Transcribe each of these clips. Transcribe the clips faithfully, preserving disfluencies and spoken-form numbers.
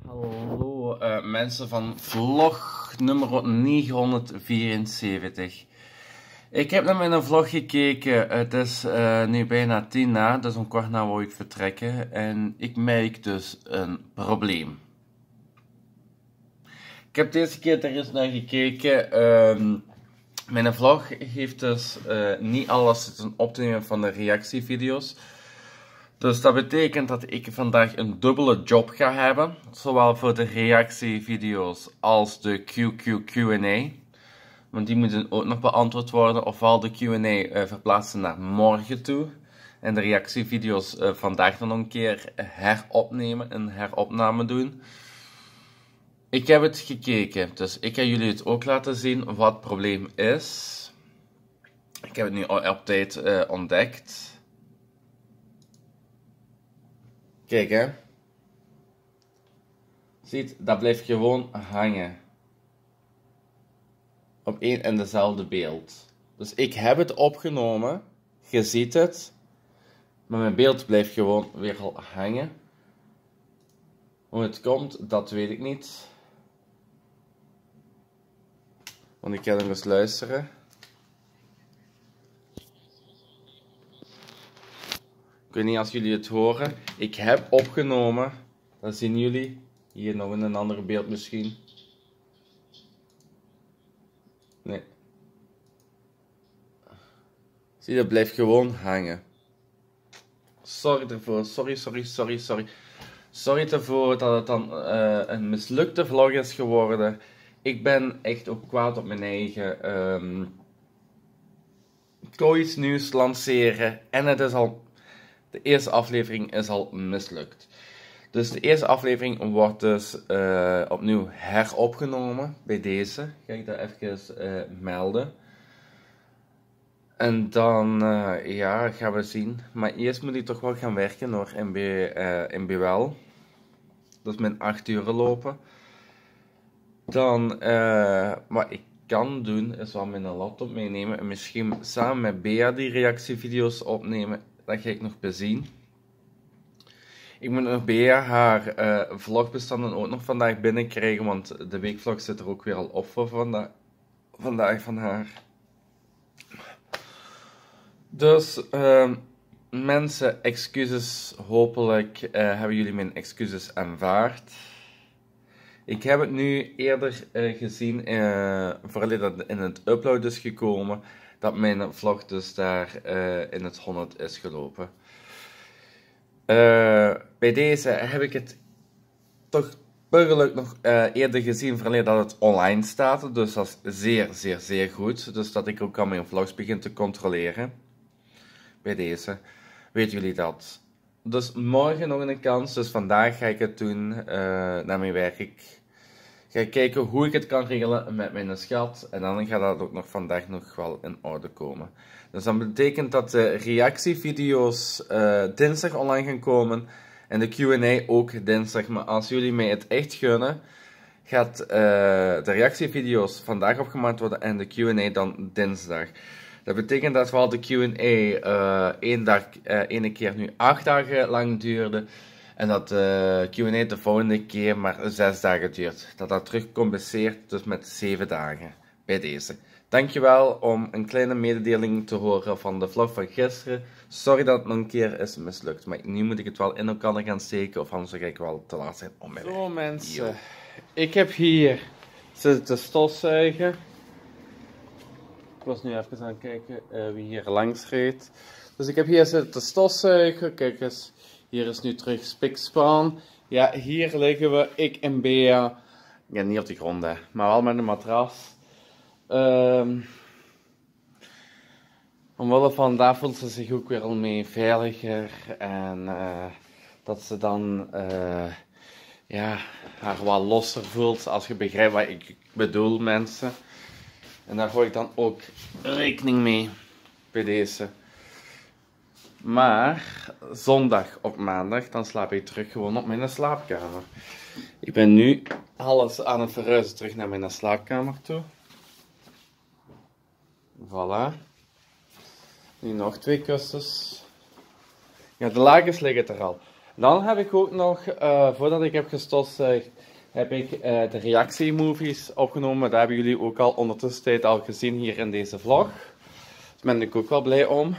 Hallo uh, mensen van vlog nummer negenhonderdvierenzeventig. Ik heb naar mijn vlog gekeken. Het is uh, nu bijna tien na, dus om kwart na wou ik vertrekken. En ik merk dus een probleem. Ik heb deze keer er eens naar gekeken. Uh, mijn vlog heeft dus uh, niet alles zitten op te nemen van de reactievideo's. Dus dat betekent dat ik vandaag een dubbele job ga hebben. Zowel voor de reactievideo's als de Q Q Q en A. Want die moeten ook nog beantwoord worden. Ofwel de Q en A uh, verplaatsen naar morgen toe. En de reactievideo's uh, vandaag dan nog een keer heropnemen. Een heropname doen. Ik heb het gekeken. Dus ik ga jullie het ook laten zien wat het probleem is. Ik heb het nu op tijd uh, ontdekt. Kijk hè. Ziet, dat blijft gewoon hangen. Op één en dezelfde beeld. Dus ik heb het opgenomen. Je ziet het. Maar mijn beeld blijft gewoon weer al hangen. Hoe het komt, dat weet ik niet. Want ik ga nog eens luisteren. Ik weet niet als jullie het horen. Ik heb opgenomen. Dat zien jullie. Hier nog in een ander beeld misschien. Nee. Zie je, dat blijft gewoon hangen. Sorry ervoor. Sorry, sorry, sorry, sorry. Sorry ervoor dat het dan uh, een mislukte vlog is geworden. Ik ben echt ook kwaad op mijn eigen. Um, ik wou iets nieuws lanceren. En het is al... De eerste aflevering is al mislukt. Dus de eerste aflevering wordt dus uh, opnieuw heropgenomen. Bij deze. Ga ik dat even uh, melden. En dan uh, ja, gaan we zien. Maar eerst moet ik toch wel gaan werken hoor. In, B, uh, in B W L. Dus mijn acht uren lopen. Dan, uh, wat ik kan doen, is wel mijn laptop meenemen. En misschien samen met Bea die reactievideo's opnemen. Dat ga ik nog bezien. Ik moet nog Bea haar uh, vlogbestanden ook nog vandaag binnenkrijgen. Want de weekvlog zit er ook weer al op voor vanda vandaag van haar. Dus uh, mensen, excuses. Hopelijk uh, hebben jullie mijn excuses aanvaard. Ik heb het nu eerder uh, gezien, uh, voordat dat in het upload is gekomen, dat mijn vlog dus daar uh, in het honderd is gelopen. Uh, bij deze heb ik het toch burgerlijk nog uh, eerder gezien, voordat dat het online staat. Dus dat is zeer, zeer, zeer goed. Dus dat ik ook aan mijn vlogs begin te controleren. Bij deze. Weten jullie dat? Dus morgen nog een kans. Dus vandaag ga ik het doen uh, naar mijn werk. Ga kijken hoe ik het kan regelen met mijn schat. En dan gaat dat ook nog vandaag nog wel in orde komen. Dus dat betekent dat de reactievideo's uh, dinsdag online gaan komen. En de Q en A ook dinsdag. Maar als jullie mij het echt gunnen, gaat uh, de reactievideo's vandaag opgemaakt worden. En de Q en A dan dinsdag. Dat betekent dat wel de Q en A uh, één dag, uh, ene keer nu acht dagen lang duurde. En dat de uh, Q en A de volgende keer maar zes dagen duurt. Dat dat terugcompenseert dus met zeven dagen bij deze. Dankjewel om een kleine mededeling te horen van de vlog van gisteren. Sorry dat het nog een keer is mislukt. Maar nu moet ik het wel in elkaar gaan steken. Of anders ga ik wel te laat zijn om mijn werk. Zo mensen. Yo. Ik heb hier zitten te stofzuigen. Ik was nu even aan het kijken uh, wie hier langs reed. Dus ik heb hier zitten te stofzuigen. Kijk eens. Hier is nu terug spikspan. Ja, hier liggen we, ik en Bea. Ja, niet op de grond, hè, maar wel met een matras. Um, omwille van daar voelt ze zich ook weer al mee veiliger. En uh, dat ze dan uh, ja, haar wat losser voelt, als je begrijpt wat ik bedoel, mensen. En daar hou ik dan ook rekening mee bij deze. Maar zondag op maandag, dan slaap ik terug gewoon op mijn slaapkamer. Ik ben nu alles aan het verhuizen terug naar mijn slaapkamer toe. Voilà. Nu nog twee kussens. Ja, de lakens liggen er al. Dan heb ik ook nog, uh, voordat ik heb gestofzuigd, heb ik uh, de reactiemovies opgenomen. Daar hebben jullie ook al ondertussen tijd al gezien hier in deze vlog. Daar ben ik ook wel blij om.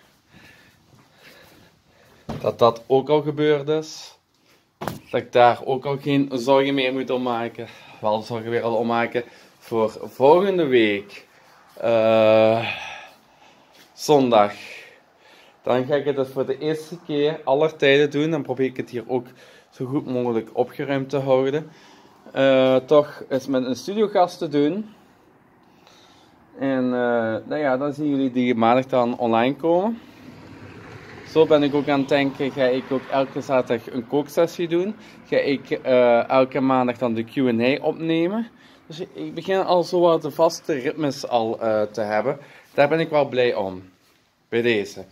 Dat dat ook al gebeurd is. Dat ik daar ook al geen zorgen meer moet om maken. Wel zorgen weer al om maken voor volgende week. Uh, zondag. Dan ga ik het dus voor de eerste keer aller tijden doen. Dan probeer ik het hier ook zo goed mogelijk opgeruimd te houden. Uh, toch eens met een studiogast te doen. En uh, nou ja, dan zien jullie die maandag dan online komen. Zo ben ik ook aan het denken, ga ik ook elke zaterdag een kooksessie doen. Ga ik uh, elke maandag dan de Q en A opnemen. Dus ik begin al zo wat de vaste ritmes al uh, te hebben. Daar ben ik wel blij om. Bij deze.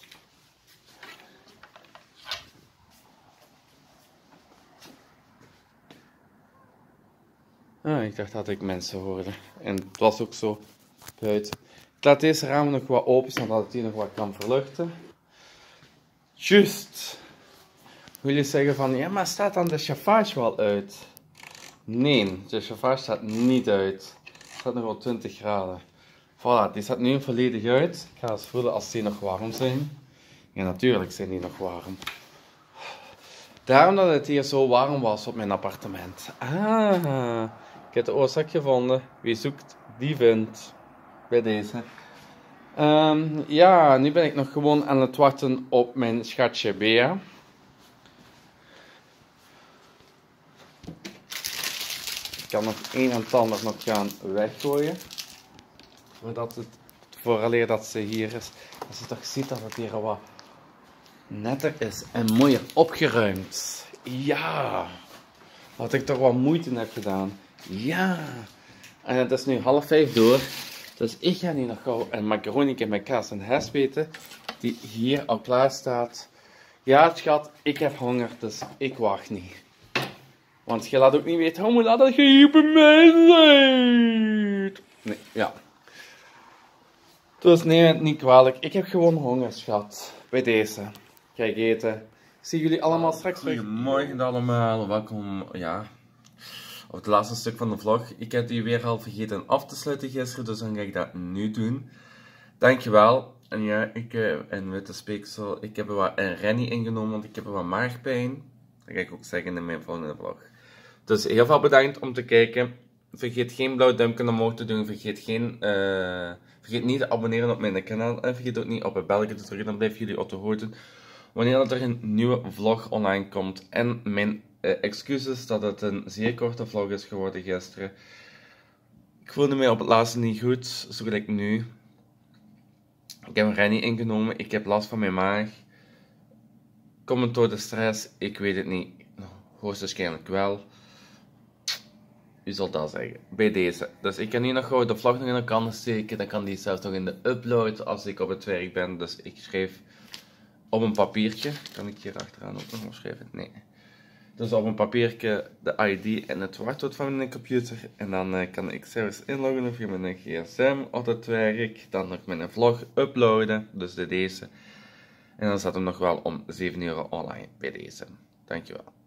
Ah, ik dacht dat ik mensen hoorde. En het was ook zo buiten. Ik laat deze ramen nog wat open, zodat het hier nog wat kan verluchten. Juist. Jullie zeggen van, ja, maar staat dan de chauffage wel uit? Nee, de chauffage staat niet uit. Het staat nog wel twintig graden. Voilà, die staat nu volledig uit. Ik ga eens voelen als die nog warm zijn. Ja, natuurlijk zijn die nog warm. Daarom dat het hier zo warm was op mijn appartement. Ah, ik heb de oorzaak gevonden. Wie zoekt, die vindt. Bij deze. Um, ja, nu ben ik nog gewoon aan het wachten op mijn schatje Bea. Ik kan nog een en ander nog gaan weggooien. Voordat het, vooraleer dat ze hier is. Als je toch ziet dat het hier wat netter is en mooier opgeruimd. Ja, wat ik toch wat moeite heb gedaan. Ja, en het is nu half vijf door. Dus ik ga nu nog gauw een macaroni met kaas en hesp eten, die hier al klaar staat. Ja, schat, ik heb honger, dus ik wacht niet. Want je laat ook niet weten hoe laat dat je hier bij mij bent. Nee, ja. Dus neem het niet kwalijk. Ik heb gewoon honger, schat. Bij deze. Ga ik eten. Ik zie jullie allemaal straks terug. Goedemorgen allemaal. Welkom, ja, op het laatste stuk van de vlog. Ik heb die weer al vergeten af te sluiten gisteren, dus dan ga ik dat nu doen. Dankjewel. En ja, ik, uh, en witte speeksel, ik heb er wat een rennie ingenomen, want ik heb er wat maagpijn. Dat ga ik ook zeggen in mijn volgende vlog. Dus heel veel bedankt om te kijken. Vergeet geen blauw duimpje omhoog te doen. Vergeet, geen, uh, vergeet niet te abonneren op mijn kanaal. En vergeet ook niet op het belletje te drukken. Dan blijven jullie op de hoogte wanneer er een nieuwe vlog online komt. En mijn uh, excuses dat het een zeer korte vlog is geworden gisteren. Ik voelde mij op het laatste niet goed, zo gelijk nu. Ik heb een rennie ingenomen. Ik heb last van mijn maag. Komt het door de stress? Ik weet het niet. Hoogstwaarschijnlijk wel. U zult dat zeggen. Bij deze. Dus ik kan hier nog gewoon de vlog nog in de kant steken. Dan kan die zelfs nog in de upload als ik op het werk ben. Dus ik schreef op een papiertje. Kan ik hier achteraan ook nog schrijven? Nee. Dus op een papiertje de I D en het wachtwoord van mijn computer. En dan uh, kan ik zelfs inloggen via mijn gsm op het werk. Dan nog mijn vlog uploaden. Dus de deze. En dan staat hem nog wel om zeven uur online bij deze. Dankjewel.